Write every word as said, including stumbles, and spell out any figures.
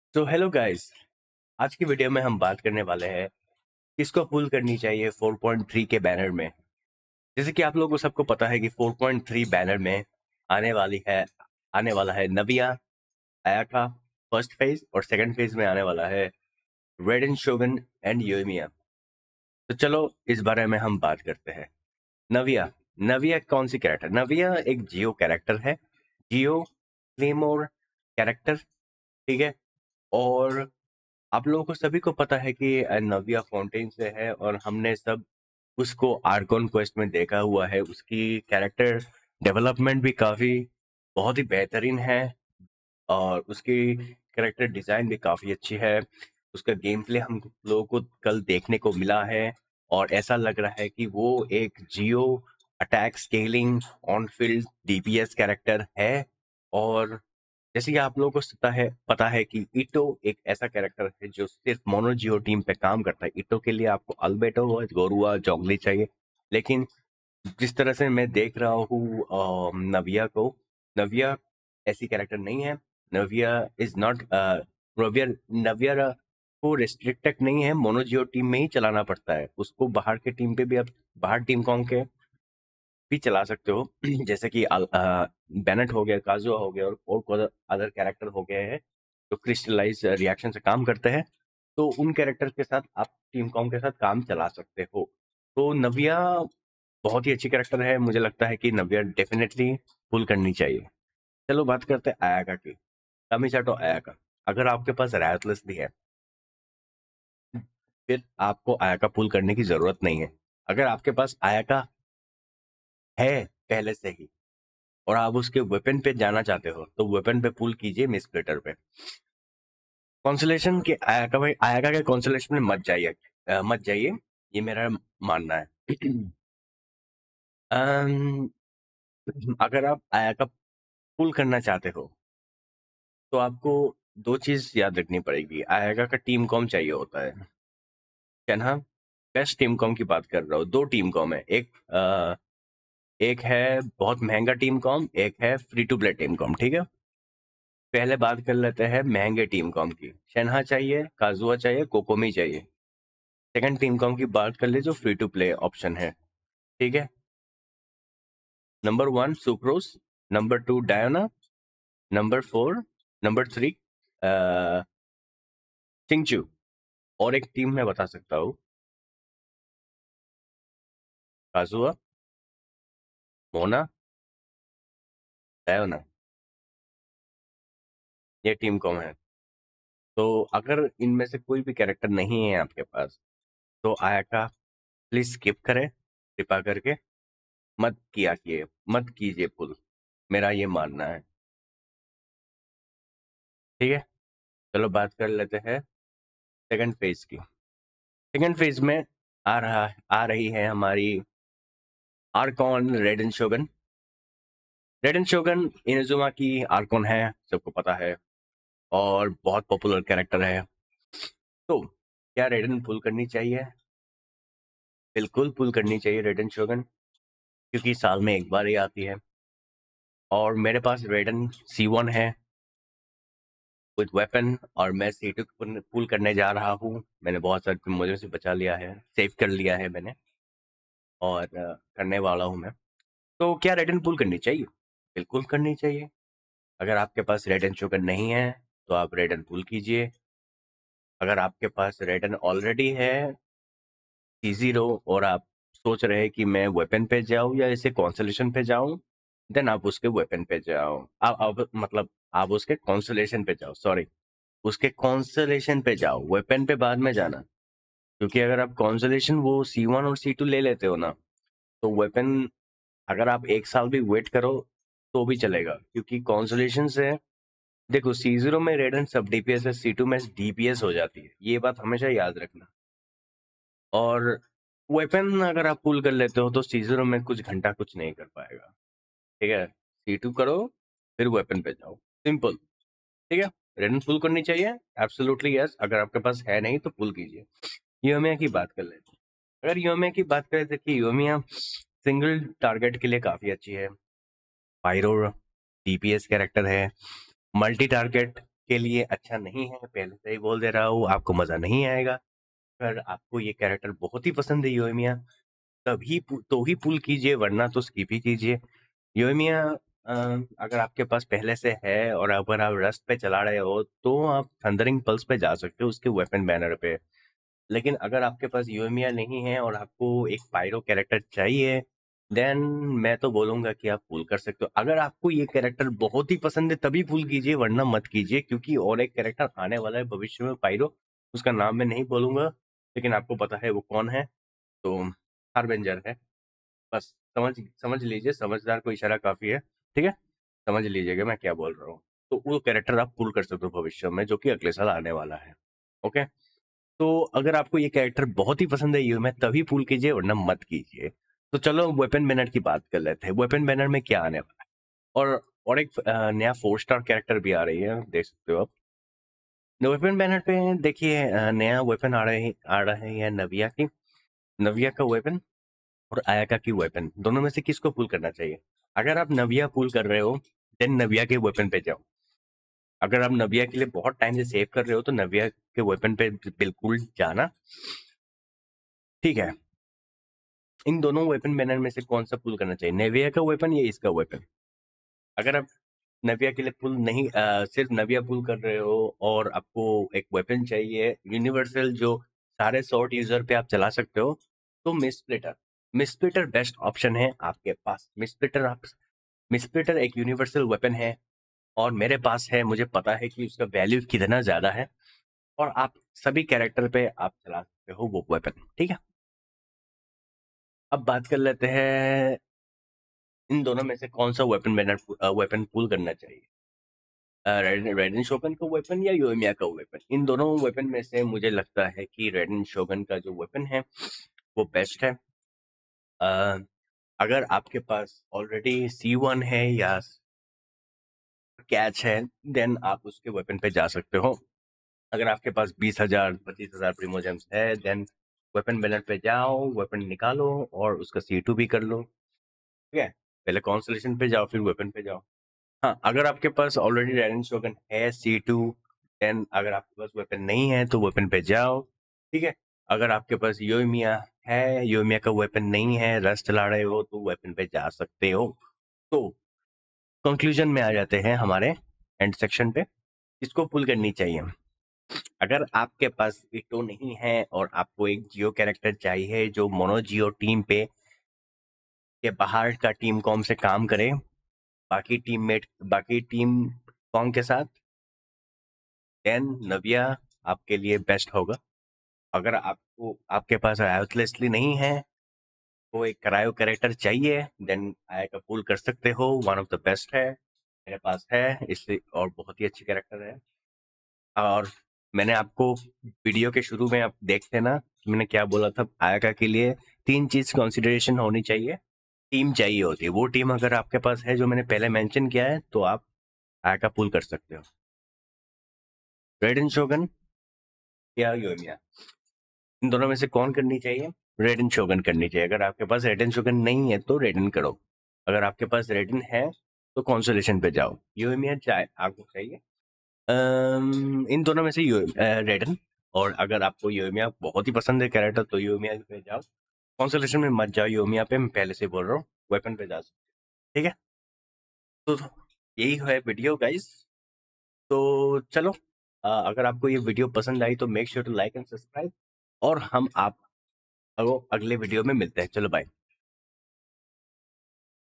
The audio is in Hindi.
तो हेलो गाइस, आज की वीडियो में हम बात करने वाले हैं किसको पुल करनी चाहिए फोर पॉइंट थ्री के बैनर में। जैसे कि आप लोगों को सबको पता है कि फोर पॉइंट थ्री बैनर में आने वाली है आने वाला है नविया, आयाका फर्स्ट फेज, और सेकंड फेज में आने वाला है रेडन शोगन एंड योमिया। तो चलो इस बारे में हम बात करते हैं। नविया नविया कौन सी कैरेक्टर? नविया एक जियो कैरेक्टर है, जियो क्लेमोर कैरेक्टर, ठीक है। और आप लोगों को सभी को पता है कि अ, नव्या फाउंटेन से है और हमने सब उसको आर्कॉन क्वेस्ट में देखा हुआ है। उसकी कैरेक्टर डेवलपमेंट भी काफी बहुत ही बेहतरीन है और उसकी कैरेक्टर डिजाइन भी काफी अच्छी है। उसका गेम प्ले हम लोगों को कल देखने को मिला है और ऐसा लग रहा है कि वो एक geo attack scaling on field DPS character है। और जैसे कि आप लोगों को पता है पता है कि इटो एक ऐसा कैरेक्टर है जो सिर्फ मोनो जियो टीम पे काम करता है। इटो के लिए आपको अल्बेटो, गोरुआ, जोंगली चाहिए, लेकिन जिस तरह से मैं देख रहा हूँ अ, नविया को, नविया ऐसी कैरेक्टर नहीं है। नविया इज नॉट नविया नविया को रिस्ट्रिक्टेड नहीं है, मोनो जियो टीम में ही चलाना पड़ता है उसको। बाहर के टीम पे भी आप बाहर टीम कौन के भी चला सकते हो जैसे कि बेनेट हो गया, काजुआ हो गया, और और अदर कैरेक्टर हो गए हैं जो क्रिस्टलाइज रिएक्शन से काम करते हैं। तो उन कैरेक्टर के साथ आप टीम कॉम के साथ काम चला सकते हो। तो नविया बहुत ही अच्छी कैरेक्टर है, मुझे लगता है कि नविया डेफिनेटली पुल करनी चाहिए। चलो बात करते हैं आयाका की। कमिसाटो आयाका, अगर आपके पास रायतलेस भी है फिर आपको आयाका पुल करने की जरूरत नहीं है। अगर आपके पास आयाका है पहले से ही और आप उसके वेपन पे जाना चाहते हो तो वेपन पे पुल कीजिए मिस प्लेटर पे। कॉन्सलेशन के आयाका भाई आयाका के कॉन्सलेशन में मत जाइए, अ, मत जाइए, ये मेरा मानना है। अम्म, अगर आप आयाका पुल करना चाहते हो तो आपको दो चीज याद रखनी पड़ेगी। आयाका का टीम कॉम चाहिए होता है, क्या ना? बेस्ट टीम कॉम की बात कर रहा हूँ। दो टीम कॉम है, एक अ, एक है बहुत महंगा टीम कॉम, एक है free to play team comp, ठीक है। पहले बात कर लेते हैं महंगे टीम कॉम की। शेनहा चाहिए, काजुआ चाहिए, कोकोमी चाहिए। सेकंड टीम कॉम की बात कर ले जो फ्री टू प्ले ऑप्शन है, ठीक है। Number one Sucrose, number two Diona, number four number three चिंगचू। और एक टीम मैं बता सकता हूँ, काजुआ, मोना, डायोना, ये टीम कॉम है। तो अगर इनमें से कोई भी कैरेक्टर नहीं है आपके पास तो आयाका प्लीज स्किप करें, कृपा करके। मत किया किए मत कीजिए पुल, मेरा ये मानना है, ठीक है। चलो बात कर लेते हैं सेकंड फेज की। सेकंड फेज में आ रहा आ रही है हमारी आर्कॉन रेडन शोगन। रेडन शोगन इनजुमा की आर्कॉन है, सबको पता है, और बहुत पॉपुलर कैरेक्टर है। तो क्या रेडन पुल करनी चाहिए? बिल्कुल पुल करनी चाहिए रेडन शोगन, क्योंकि साल में एक बार ही आती है। और मेरे पास रेडन सी वन है विद वेपन, और मैं सी टू पुल करने जा रहा हूँ। मैंने बहुत सारे मुझे से बचा लिया है, सेव कर लिया है मैंने, और अ, करने वाला हूँ मैं। तो क्या रेडन पुल करनी चाहिए? बिल्कुल करनी चाहिए। अगर आपके पास रेडन शुगर नहीं है तो आप रेडन पुल कीजिए। अगर आपके पास रेडन ऑलरेडी है सी जीरो और आप सोच रहे हैं कि मैं वेपन पे जाऊं या इसे कॉन्सोलेशन पे जाऊं, देन आप उसके वेपन पे जाओ। आप, आप मतलब आप उसके कॉन्सोलेशन पे जाओ, सॉरी, उसके कॉन्सोलेशन पे जाओ, वेपन पे बाद में जाना। क्योंकि अगर आप कॉन्सोलेशन वो सी वन और सी टू ले लेते हो ना, तो वेपन अगर आप एक साल भी वेट करो तो भी चलेगा, क्योंकि कॉन्सोलेशन से देखो सी जीरो में रेडन सब डीपीएस है, सी टू में डीपीएस हो जाती है, ये बात हमेशा याद रखना। और वेपन अगर आप पुल कर लेते हो तो सी जीरो में कुछ घंटा कुछ नहीं कर पाएगा, ठीक है। सी टू करो फिर वेपन पे जाओ, सिंपल, ठीक है। रेडन पुल करनी चाहिए, एब्सोल्युटली यस। अगर आपके पास है नहीं तो पुल कीजिए। योमिया की बात कर लेते हैं। अगर योमिया की बात करें, देखिए योमिया सिंगल टारगेट के लिए काफी अच्छी है। पायरो डीपीएस कैरेक्टर है, मल्टी टारगेट आपके लिए अच्छा नहीं है, पहले से ही बोल दे रहा हूँ, आपको मजा नहीं आएगा। अगर आपको ये कैरेक्टर बहुत ही पसंद है योमिया, तभी पु- तो ही पुल कीजिए, वरना तो स्किप ही कीजिए। योमिया अ, अगर आपके पास पहले से है और अगर आप रस्ट पे चला रहे हो तो आप थंडरिंग पल्स पे जा सकते हो, उसके वेपन बैनर पे। लेकिन अगर आपके पास योमिया नहीं है और आपको एक पायरो कैरेक्टर चाहिए, देन मैं तो बोलूंगा कि आप पुल कर सकते हो। अगर आपको ये कैरेक्टर बहुत ही पसंद है तभी पुल कीजिए, वरना मत कीजिए, क्योंकि और एक कैरेक्टर आने वाला है भविष्य में पायरो। उसका नाम मैं नहीं बोलूंगा, लेकिन आपको पता है वो कौन है। तो हार्बिंजर है। बस समझ समझ लीजिए, समझदार को इशारा काफी है। ठीक है, समझ लीजिएगा मैं क्या बोल रहा हूँ। तो वो कैरेक्टर आप पुल कर सकते हो भविष्य में, जो कि अगले साल आने वाला है। ओके, तो अगर आपको ये कैरेक्टर बहुत ही पसंद है ये में तभी पुल कीजिए, वरना मत कीजिए। तो चलो वेपन बैनर की बात कर लेते हैं। वेपन बैनर में क्या आने वाला है, और और एक अ, नया फोर स्टार कैरेक्टर भी आ रही है, देख सकते हो आप। वेपन बैनर पे देखिए, अ, नया वेपन आ रहे आ रहा है या नविया की नविया का वेपन और आयाका की वेपन, दोनों में से किसको पुल करना चाहिए? अगर आप नविया पुल कर रहे हो, देन नविया के वेपन पे जाओ। अगर आप नविया के लिए बहुत टाइम से सेव कर रहे हो तो नविया के वेपन पे बिल्कुल जाना। ठीक है, इन दोनों वेपन बैनर में से कौन सा पुल करना चाहिए, नेविया का वेपन या इसका वेपन? अगर आप नविया के लिए पुल नहीं, अ, सिर्फ नविया पुल कर रहे हो और आपको एक वेपन चाहिए यूनिवर्सल जो सारे शॉर्ट यूजर पे आप चला सकते हो, तो मिसप्लिटर मिसप्लिटर बेस्ट ऑप्शन है आपके पास। मिसप्लिटर आप मिसप्लिटर एक यूनिवर्सल वेपन है और मेरे पास है, मुझे पता है कि उसका वैल्यू कितना ज्यादा है, और आप सभी कैरेक्टर पे आप चला सकते हो वो वेपन। ठीक है, अब बात कर लेते हैं इन दोनों में से कौन सा वेपन बैनर वेपन पुल करना चाहिए, रेडन शोगन का वेपन या योमिया का वेपन। इन दोनों वेपन में से मुझे लगता है कि रेडन शोगन का जो वेपन है वो बेस्ट है। अ, अगर आपके पास ऑलरेडी सी वन है या कैच है, देन आप उसके वेपन पे जा सकते हो। अगर आपके पास बीस हजार पच्चीस हजार प्रीमोजेम्स है, देन वेपन बैनर पे जाओ, वेपन निकालो और उसका सी टू भी कर लो। ठीक है, पहले कॉन्सलेशन पे जाओ फिर वेपन पे जाओ। हाँ, अगर आपके पास ऑलरेडी रेडन शोगन है सी टू, देन अगर आपके पास वेपन नहीं है तो वेपन पे जाओ। ठीक है, अगर आपके पास योमिया है, योमिया का वेपन नहीं है, रस्ट चला रहे हो, तो वेपन पे जा सकते हो। तो कंक्लूजन में आ जाते हैं हमारे एंड सेक्शन पे, किसको पुल करनी चाहिए। अगर आपके पास इटो नहीं है और आपको एक जियो कैरेक्टर चाहिए जो मोनो जियो टीम पे के बाहर का टीम कॉम से काम करे, बाकी टीममेट बाकी टीम कॉम के साथ, देन नविया आपके लिए बेस्ट होगा। अगर आपको आपके पास रायोट लेस्ली नहीं है, तो एक करायो कैरेक्टर चाहिए, देन आया का पुल कर सकते हो, वन ऑफ द बेस्ट है, मेरे पास है इसलिए, और बहुत ही अच्छी कैरेक्टर है। और मैंने आपको वीडियो के शुरू में आप देखते ना, मैंने क्या बोला था, आयका के लिए तीन चीज कंसिडरेशन होनी चाहिए, टीम चाहिए होती है। वो टीम अगर आपके पास है जो मैंने पहले मेंशन किया है, तो आप आयका पुल कर सकते हो। रेडन शोगन या योमिया, इन दोनों में से कौन करनी चाहिए? रेडन शोगन करनी चाहिए। अगर आपके पास रेडन शोगन नहीं है तो रेडन करो। अगर आपके पास रेडन है तो कॉन्सोलेशन पे जाओ। योमिया चाहे आपको चाहिए, अम्म, इन दोनों में से यो रेडन, और अगर आपको योमिया बहुत ही पसंद है कैरेक्टर तो योमिया पे जाओ। कॉन्सोलेशन में मत जाओ, योमिया पे, मैं पहले से बोल रहा हूँ, वेपन पे जा सकते। ठीक है, तो यही है वीडियो गाइस। तो चलो, अ, अगर आपको ये वीडियो पसंद आई तो make sure to like and subscribe, और हम आप अगले वीडियो में मिलते हैं। चलो बाय।